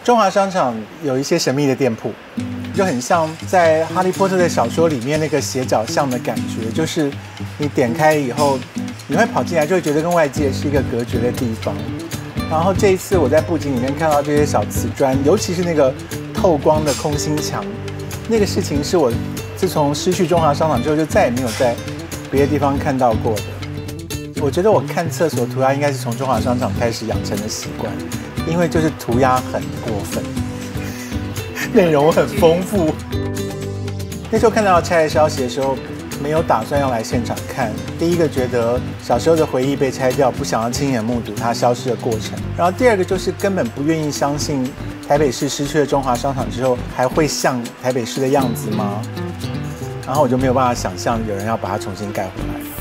中华商场有一些神秘的店铺，就很像在《哈利波特》的小说里面那个斜角巷的感觉，就是你点开以后，你会跑进来，就会觉得跟外界是一个隔绝的地方。然后这一次我在布景里面看到这些小瓷砖，尤其是那个透光的空心墙，那个事情是我自从失去中华商场之后，就再也没有在别的地方看到过的。我觉得我看厕所涂鸦应该是从中华商场开始养成的习惯，因为就是涂鸦很过分，内容很丰富。那时候看到拆的消息的时候，没有打算要来现场看。第一个觉得小时候的回忆被拆掉，不想要亲眼目睹它消失的过程。然后第二个就是根本不愿意相信台北市失去了中华商场之后，还会像台北市的样子吗？然后我就没有办法想象有人要把它重新盖回来。